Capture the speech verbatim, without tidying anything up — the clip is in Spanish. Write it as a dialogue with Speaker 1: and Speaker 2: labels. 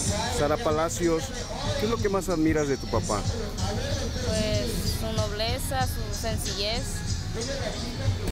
Speaker 1: Sara Palacios, ¿qué es lo que más admiras de tu papá?
Speaker 2: Pues su nobleza, su sencillez.